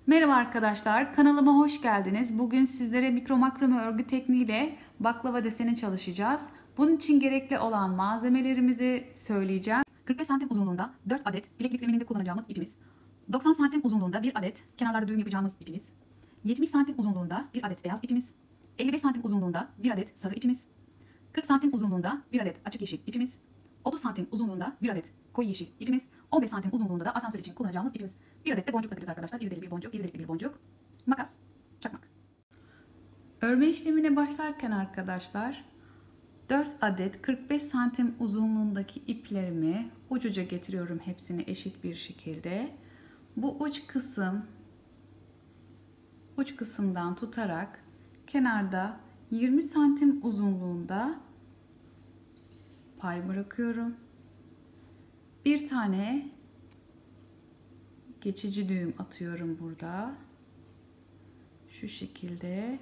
Merhaba arkadaşlar, kanalıma hoş geldiniz. Bugün sizlere mikro makrome örgü tekniğiyle baklava deseni çalışacağız. Bunun için gerekli olan malzemelerimizi söyleyeceğim. 45 santim uzunluğunda 4 adet bileklik zemininde kullanacağımız ipimiz. 90 santim uzunluğunda 1 adet kenarlarda düğüm yapacağımız ipimiz. 70 santim uzunluğunda 1 adet beyaz ipimiz. 55 santim uzunluğunda 1 adet sarı ipimiz. 40 santim uzunluğunda 1 adet açık yeşil ipimiz. 30 santim uzunluğunda 1 adet koyu yeşil ipimiz. 15 santim uzunluğunda da asansör için kullanacağımız ipimiz. 1 adet de boncuk takacağız arkadaşlar. 1 delik bir boncuk, 1 delik bir boncuk. Makas, çakmak. Örme işlemine başlarken arkadaşlar 4 adet 45 santim uzunluğundaki iplerimi ucuca getiriyorum, hepsini eşit bir şekilde. Bu uç kısımdan tutarak kenarda 20 santim uzunluğunda pay bırakıyorum. Bir tane geçici düğüm atıyorum burada. Şu şekilde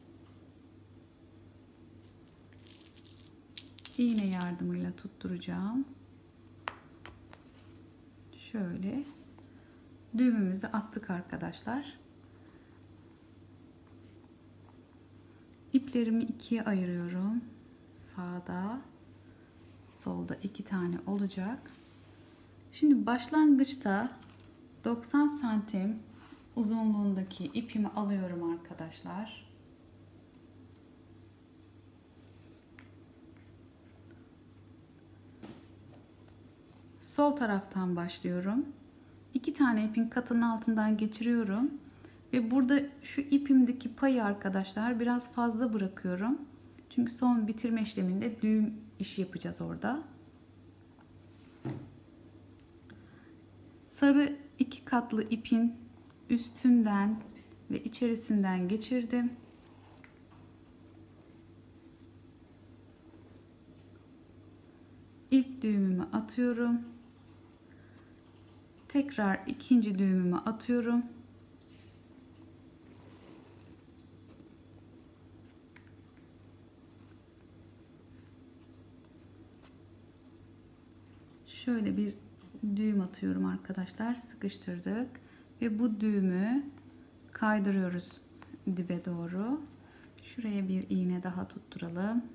iğne yardımıyla tutturacağım. Şöyle düğümümüzü attık arkadaşlar. İplerimi ikiye ayırıyorum. Sağda, solda 2 tane olacak. Şimdi başlangıçta 90 santim uzunluğundaki ipimi alıyorum arkadaşlar. Sol taraftan başlıyorum. 2 tane ipin katının altından geçiriyorum. Ve burada şu ipimdeki payı arkadaşlar biraz fazla bırakıyorum. Çünkü son bitirme işleminde düğüm işi yapacağız orada. Sarı 2 katlı ipin üstünden ve içerisinden geçirdim. İlk düğümümü atıyorum. Tekrar ikinci düğümümü atıyorum. Şöyle bir düğüm atıyorum arkadaşlar. Sıkıştırdık ve bu düğümü kaydırıyoruz dibe doğru. Şuraya bir iğne daha tutturalım.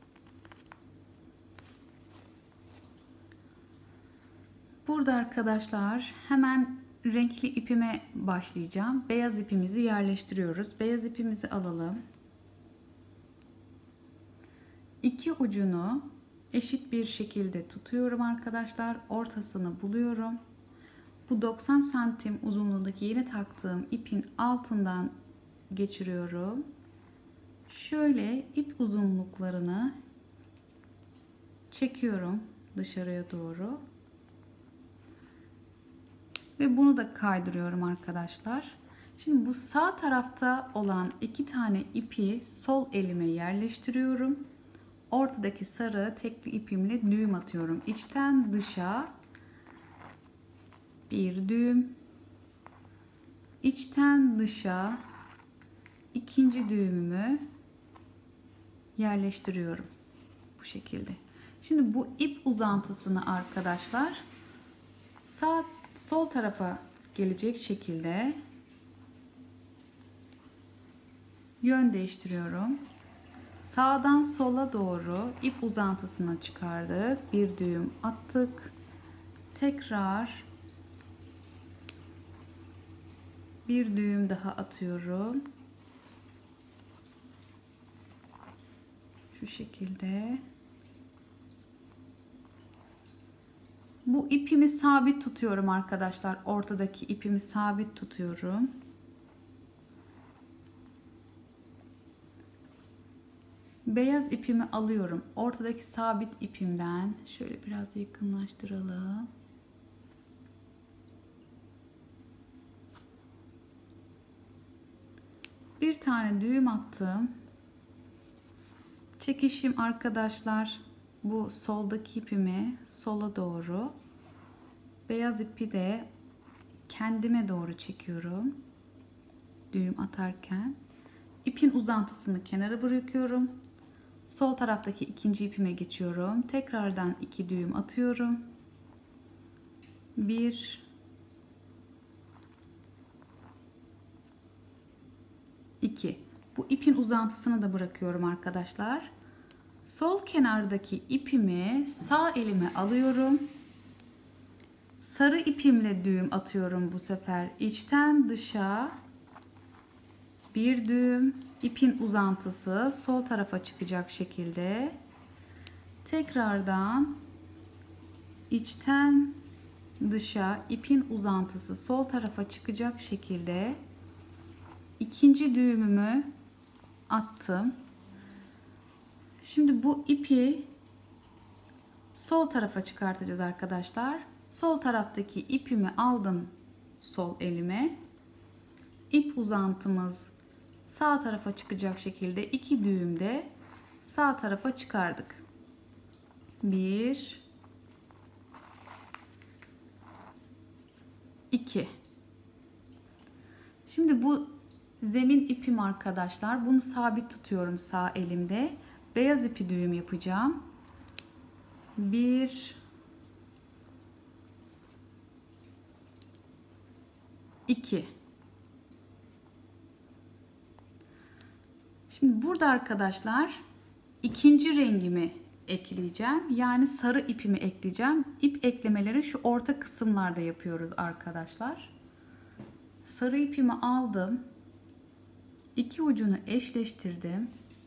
Burada arkadaşlar hemen renkli ipime başlayacağım. Beyaz ipimizi yerleştiriyoruz. Beyaz ipimizi alalım. İki ucunu eşit bir şekilde tutuyorum arkadaşlar. Ortasını buluyorum. Bu 90 santim uzunluğundaki yeni taktığım ipin altından geçiriyorum. Şöyle ip uzunluklarını çekiyorum dışarıya doğru. Ve bunu da kaydırıyorum arkadaşlar. Şimdi bu sağ tarafta olan 2 tane ipi sol elime yerleştiriyorum. Ortadaki sarı tekli ipimle düğüm atıyorum. İçten dışa bir düğüm. İçten dışa ikinci düğümümü yerleştiriyorum. Bu şekilde. Şimdi bu ip uzantısını arkadaşlar sol tarafa gelecek şekilde yön değiştiriyorum. Sağdan sola doğru ip uzantısını çıkardık. Bir düğüm attık. Tekrar bir düğüm daha atıyorum. Şu şekilde. Bu ipimi sabit tutuyorum arkadaşlar. Ortadaki ipimi sabit tutuyorum. Beyaz ipimi alıyorum. Ortadaki sabit ipimden şöyle biraz yakınlaştıralım. Bir tane düğüm attım. Çekişim arkadaşlar bu soldaki ipimi sola doğru. Beyaz ipi de kendime doğru çekiyorum. Düğüm atarken. İpin uzantısını kenara bırakıyorum. Sol taraftaki ikinci ipime geçiyorum. Tekrardan 2 düğüm atıyorum. 1 2. Bu ipin uzantısını da bırakıyorum arkadaşlar. Sol kenardaki ipimi sağ elime alıyorum. Sarı ipimle düğüm atıyorum bu sefer. İçten dışa bir düğüm. İpin uzantısı sol tarafa çıkacak şekilde. Tekrardan içten dışa ipin uzantısı sol tarafa çıkacak şekilde ikinci düğümümü attım. Şimdi bu ipi sol tarafa çıkartacağız arkadaşlar. Sol taraftaki ipimi aldım sol elime. İp uzantımız sağ tarafa çıkacak şekilde iki düğümde sağ tarafa çıkardık. 1 2. Şimdi bu zemin ipim arkadaşlar. Bunu sabit tutuyorum sağ elimde. Beyaz ipi düğüm yapacağım. 1 2. Şimdi burada arkadaşlar ikinci rengimi ekleyeceğim. Yani sarı ipimi ekleyeceğim. İp eklemeleri şu orta kısımlarda yapıyoruz arkadaşlar. Sarı ipimi aldım. İki ucunu eşleştirdim.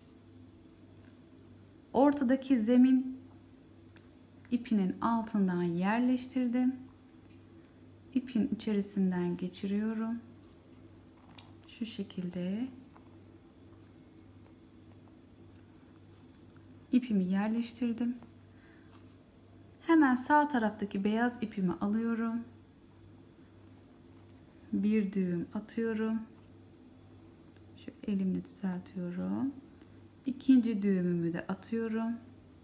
Ortadaki zemin ipinin altından yerleştirdim. İpin içerisinden geçiriyorum. Şu şekilde ipimi yerleştirdim. Hemen sağ taraftaki beyaz ipimi alıyorum. Bir düğüm atıyorum. Şu elimle düzeltiyorum. İkinci düğümümü de atıyorum.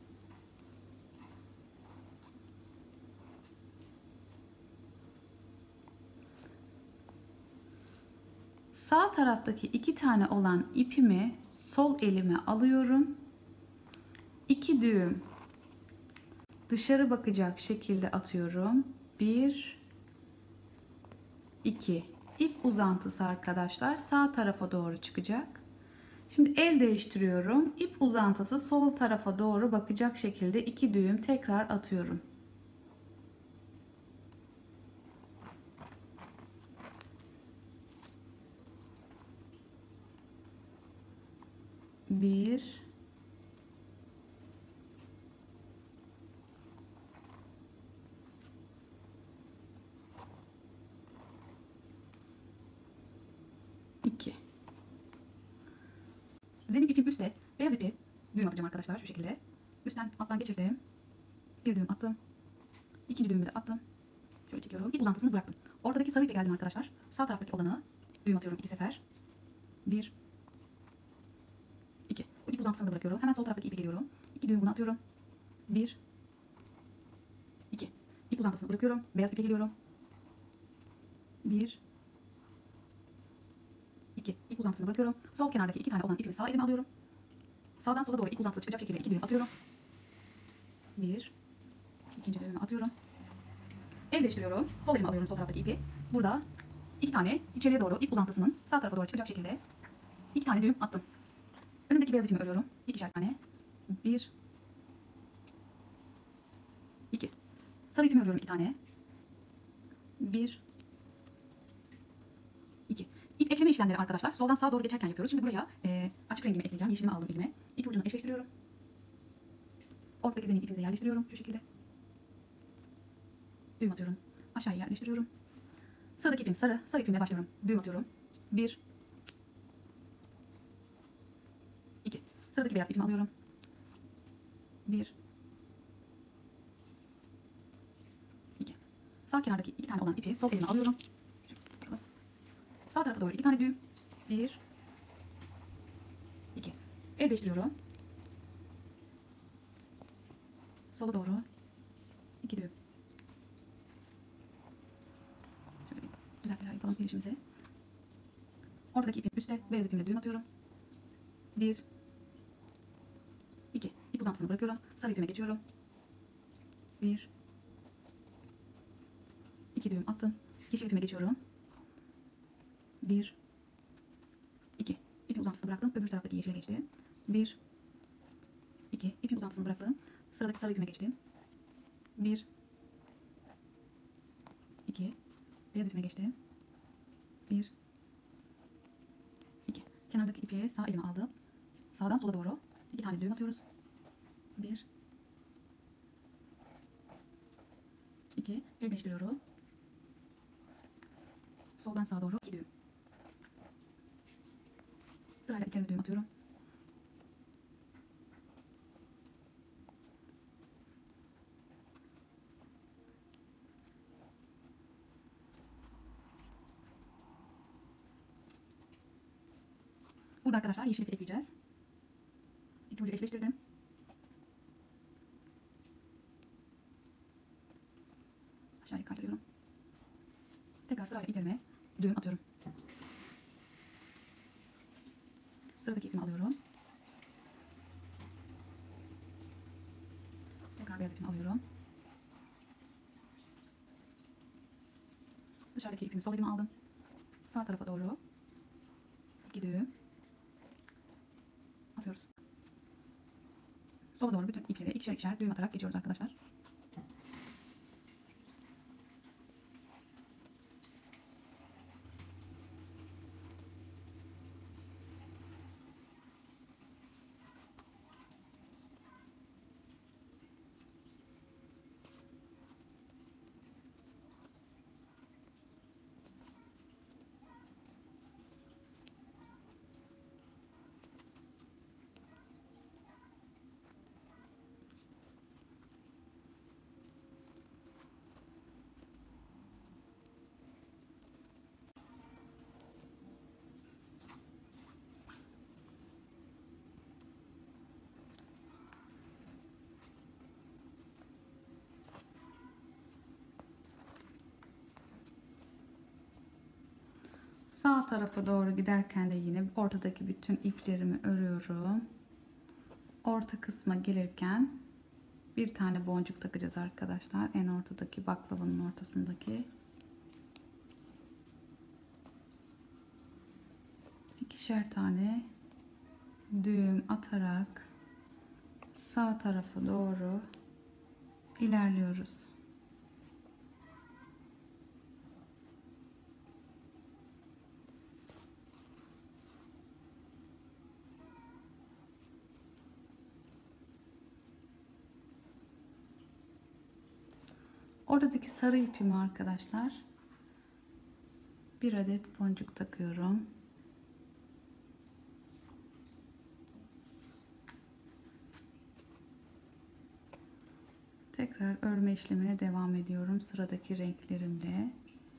Sağ taraftaki iki tane olan ipimi sol elime alıyorum. İki düğüm dışarı bakacak şekilde atıyorum. 1 2. İp uzantısı arkadaşlar sağ tarafa doğru çıkacak. Şimdi el değiştiriyorum. İp uzantısı sol tarafa doğru bakacak şekilde iki düğüm tekrar atıyorum. 1 2. Zemin ipim üstte, beyaz ipi düğüm atacağım arkadaşlar şu şekilde. Üstten alttan geçirdim. Bir düğüm attım. İkinci düğümü de attım. Şöyle çekiyorum. İp uzantısını bıraktım. Ortadaki sarı ipe geldim arkadaşlar. Sağ taraftaki olanı düğüm atıyorum iki sefer. 1 2. Bu ip uzantısını da bırakıyorum. Hemen sol taraftaki ipe geliyorum. İki düğüm bunu atıyorum. 1 2. İp uzantısını bırakıyorum. Beyaz ipe geliyorum. 1 2. İp uzantısını bırakıyorum. Sol kenardaki iki tane olan ipimi sağ elime alıyorum. Sağdan sola doğru ip uzantısı çıkacak şekilde iki düğüm atıyorum. 1 İkinci düğümü atıyorum. El değiştiriyorum. Sol elime alıyorum sol taraftaki ipi. Burada iki tane içeriye doğru ip uzantısının sağ tarafa doğru çıkacak şekilde iki tane düğüm attım. Önümdeki beyaz ipimi örüyorum. İkişer tane. 1 2. Sarı ipimi örüyorum iki tane. 1 2. İp ekleme işlemleri arkadaşlar soldan sağa doğru geçerken yapıyoruz. Şimdi buraya açık rengimi ekleyeceğim. Yeşilimi aldım elime. İp ucunu eşleştiriyorum. Ortadaki zemin ipimizi yerleştiriyorum şu şekilde. Düğüm atıyorum. Aşağıya yerleştiriyorum. Sıradaki ipim sarı. Sarı ipimle başlıyorum. Düğüm atıyorum. 1 2. Sıradaki beyaz ipimi alıyorum. 1 2. Sağ kenardaki iki tane olan ipi sol elime alıyorum. Sağ tarafa doğru iki tane düğüm. 1 2. El değiştiriyorum. Sola doğru iki düğüm. Şöyle bir düzeltmeler yapalım girişimize. Oradaki ipim üstte, beyaz ipimle düğüm atıyorum. 1 2. İp uzantısını bırakıyorum. Sarı ipime geçiyorum. 1 2 düğüm attım. Yeşil ipime geçiyorum. 1 2. uzantısını bıraktım. Öbür taraftaki yeşile geçtim. 1, 2. İpin uzantısını bıraktım. Sıradaki sarı ipime geçtim. 1, 2. Beyaz ipime geçtim. 1, 2. Kenardaki ipi sağ elime aldım. Sağdan sola doğru 2 tane düğüm atıyoruz. 1, 2. El değiştiriyorum. Soldan sağa doğru 2 düğüm. Sırayla ikilerine düğüm atıyorum. Burada arkadaşlar yeşil ipi ekleyeceğiz. İki ucu eşleştirdim. Aşağıya kaydırıyorum. Tekrar sırayla iplerime düğüm atıyorum. Sıradaki ipimi alıyorum. Tekrar beyaz ipimi alıyorum. Dışarıdaki ipimi sol elime aldım. Sağ tarafa doğru 2 düğüm atıyoruz. Sola doğru bütün ipleri ikişer ikişer düğüm atarak geçiyoruz arkadaşlar. Sağ tarafa doğru giderken de yine ortadaki bütün iplerimi örüyorum. Orta kısma gelirken bir tane boncuk takacağız arkadaşlar. En ortadaki baklavanın ortasındaki. İkişer tane düğüm atarak sağ tarafa doğru ilerliyoruz. Oradaki sarı ipimi arkadaşlar bir adet boncuk takıyorum. Tekrar örme işlemine devam ediyorum sıradaki renklerimle.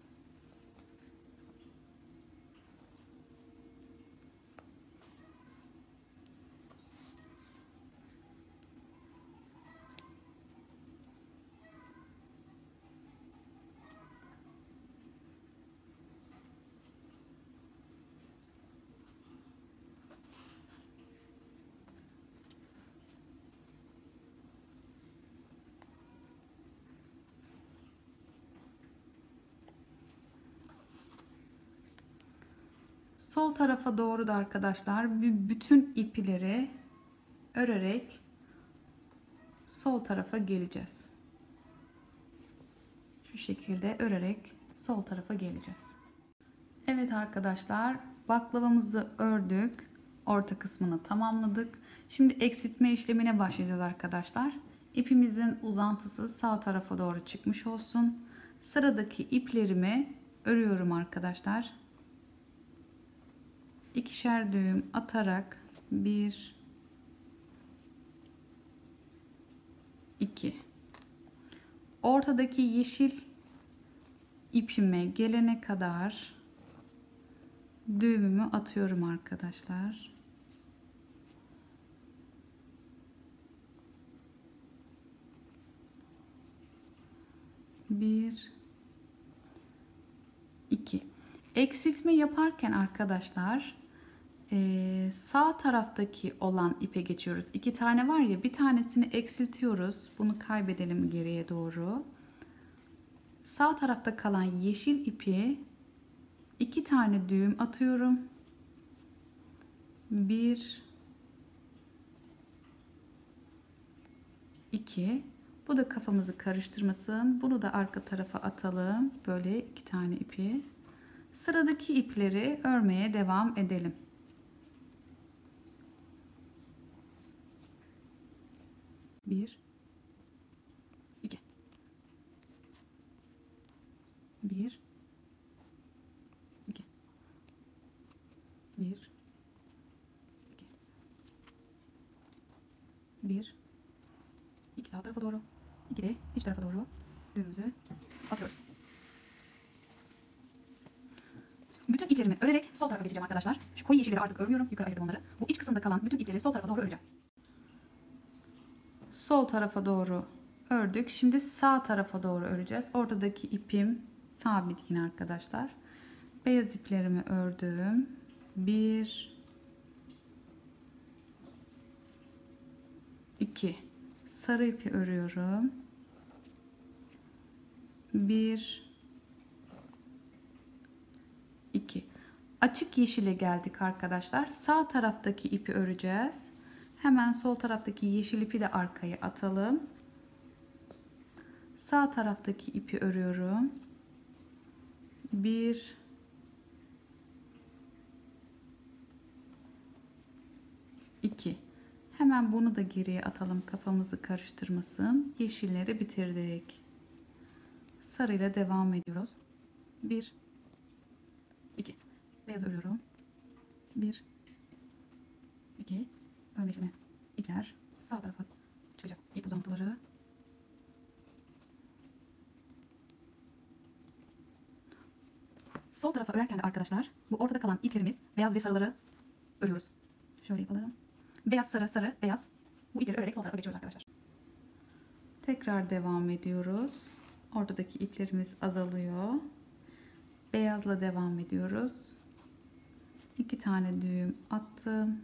Sol tarafa doğru da arkadaşlar bütün ipleri örerek sol tarafa geleceğiz. Şu şekilde örerek sol tarafa geleceğiz. Evet arkadaşlar, baklavamızı ördük. Orta kısmını tamamladık. Şimdi eksiltme işlemine başlayacağız arkadaşlar. İpimizin uzantısı sağ tarafa doğru çıkmış olsun. Sıradaki iplerimi örüyorum arkadaşlar. İkişer düğüm atarak 1, 2. Ortadaki yeşil ipime gelene kadar düğümümü atıyorum arkadaşlar. Bir, iki. Eksiltme yaparken arkadaşlar sağ taraftaki olan ipe geçiyoruz. 2 tane var ya, bir tanesini eksiltiyoruz. Bunu kaybedelim geriye doğru. Sağ tarafta kalan yeşil ipi 2 tane düğüm atıyorum. 1, 2. Bu da kafamızı karıştırmasın. Bunu da arka tarafa atalım. Böyle 2 tane ipi. Sıradaki ipleri örmeye devam edelim. Bir, iki, bir, iki, bir, iki, bir, iki sağ tarafa doğru, iki de iç tarafa doğru düğümümüzü atıyoruz. Bütün iplerimi örerek sol tarafa geçeceğim arkadaşlar. Şu koyu yeşilleri artık örmüyorum. Yukarı ayırdım onları. Bu iç kısımda kalan bütün ipleri sol tarafa doğru öreceğim. Sol tarafa doğru ördük. Şimdi sağ tarafa doğru öreceğiz. Ortadaki ipim sabit yine arkadaşlar. Beyaz iplerimi ördüm. 1, 2. Sarı ipi örüyorum. 1, 2. Açık yeşile geldik arkadaşlar. Sağ taraftaki ipi öreceğiz. Hemen sol taraftaki yeşil ipi de arkaya atalım. Sağ taraftaki ipi örüyorum. 1, 2. Hemen bunu da geriye atalım, kafamızı karıştırmasın. Yeşilleri bitirdik. Sarıyla devam ediyoruz. 1, 2. Beyaz örüyorum. 1, 2. Örmecime ipler. Sağ tarafa çıkacak ip uzantıları. Sol tarafa örerken de arkadaşlar bu ortada kalan iplerimiz beyaz ve sarıları örüyoruz. Şöyle yapalım. Beyaz, sarı, sarı, beyaz. Bu ipleri örerek sol tarafa geçiyoruz arkadaşlar. Tekrar devam ediyoruz. Ortadaki iplerimiz azalıyor. Beyazla devam ediyoruz. 2 tane düğüm attım.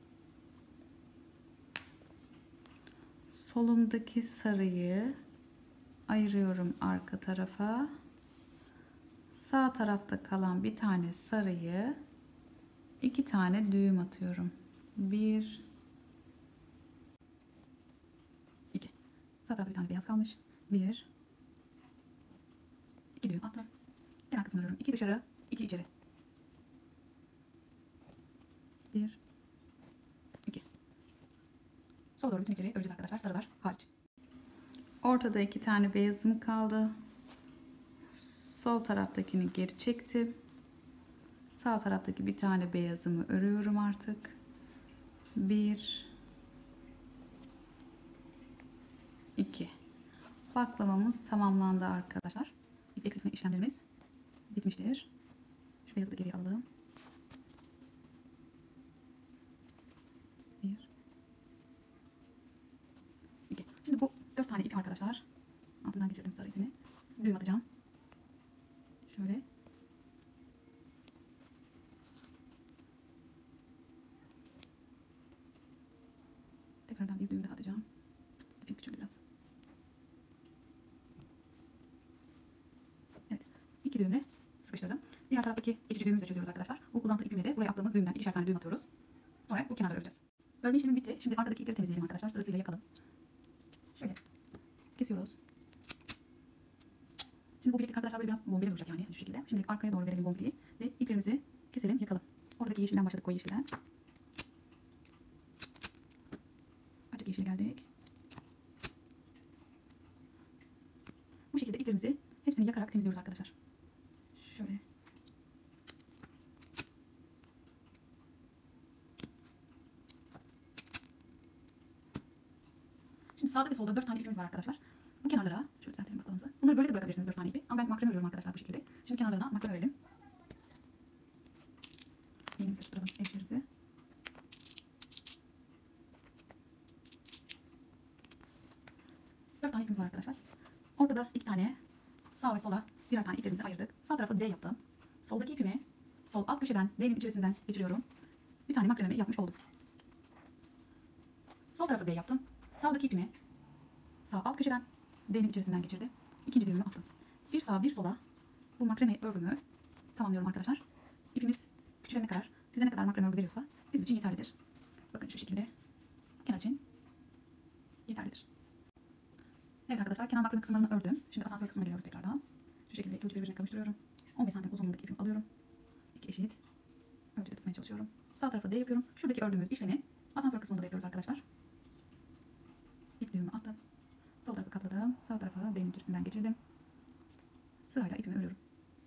Solumdaki sarıyı ayırıyorum arka tarafa. Sağ tarafta kalan bir tane sarıyı 2 tane düğüm atıyorum. 1, 2. Sağ tarafta bir tane beyaz kalmış. 1, 2 düğüm attım. Kenar kısmını örüyorum. 2 dışarı, 2 içeri. 1, 2. Sola doğru bütün ipleri öreceğiz arkadaşlar. Sarılar hariç. Ortada 2 tane beyazım kaldı. Sol taraftakini geri çektim. Sağ taraftaki bir tane beyazımı örüyorum artık. 1, 2. Baklavamız tamamlandı arkadaşlar. İp eksiltme işlemlerimiz bitmiştir. Şu beyazı da geriye alalım. 1, 2. Şimdi bu 4 tane ip arkadaşlar. Altından geçirdim sarı ipini. Düğüm atacağım. Şöyle. Tekrardan bir düğüm daha atacağım. İpim küçüldü biraz. Evet. 2 düğümle sıkıştırdım. Diğer taraftaki geçici düğümümüzü de çözüyoruz arkadaşlar. Bu uzantı ipimi de buraya attığımız düğümden 2'şer tane düğüm atıyoruz. Sonra bu kenarda öreceğiz. Örme işlemim bitti. Şimdi arkadaki ipleri temizleyelim arkadaşlar. Sırasıyla yakalım. Şöyle kesiyoruz. Şimdi bu bileklik arkadaşlar böyle biraz bombeli duracak yani şu şekilde. Şimdi arkaya doğru verelim bombeliği ve iplerimizi keselim, yakalım. Oradaki yeşilden başladık, koyu yeşilden. Açık yeşile geldik. Bu şekilde iplerimizi hepsini yakarak temizliyoruz arkadaşlar. Şöyle. Şimdi sağda ve solda 4 tane ipimiz var arkadaşlar. Bu kenarlara şöyle düzeltelim baklavamızı. Bunları böyle de bırakabilirsiniz 4 tane ipi. Ama ben makrame örüyorum arkadaşlar bu şekilde. Şimdi kenarlarına makrame örelim. Elimizle tutalım eşlerimizi. Dört tane ipimiz var arkadaşlar. Ortada 2 tane sağ ve sola birer tane iplerimizi ayırdık. Sağ tarafı D yaptım. Soldaki ipimi sol alt köşeden D'nin içerisinden geçiriyorum. Bir tane makrame yapmış oldum. Sol tarafı D yaptım. Sağdaki ipimi sağ alt köşeden D'nin içerisinden geçirdim. İkinci düğümümü attım. Bir sağa bir sola bu makrame örgümü tamamlıyorum arkadaşlar. İpimiz küçülene kadar Size ne kadar makrame örgü veriyorsa bizim için yeterlidir. Bakın şu şekilde kenar için yeterlidir. Evet arkadaşlar, kenar makrame kısımlarını ördüm. Şimdi asansör kısmına geliyoruz tekrardan. Şu şekilde iki ucu birbirine kavuşturuyorum. 15 santim uzunluğundaki ipimi alıyorum. İki eşit ölçüde tutmaya çalışıyorum. Sağ tarafa D yapıyorum. Şuradaki ördüğümüz işlemi asansör kısmında da yapıyoruz arkadaşlar. İp düğümü attım. Sol tarafa katladım. Sağ tarafa D'nin içerisinden geçirdim. Sırayla ipimi örüyorum.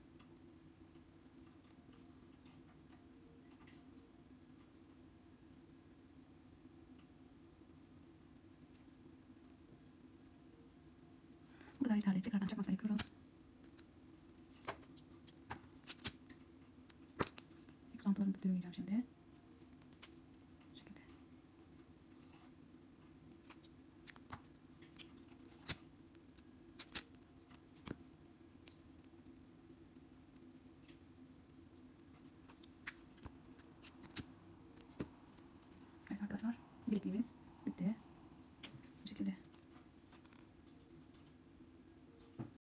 Bu kadar yeterli. Tekrardan çakmakla yapıyoruz. İp uzantılarını düğümleyeceğim şimdi.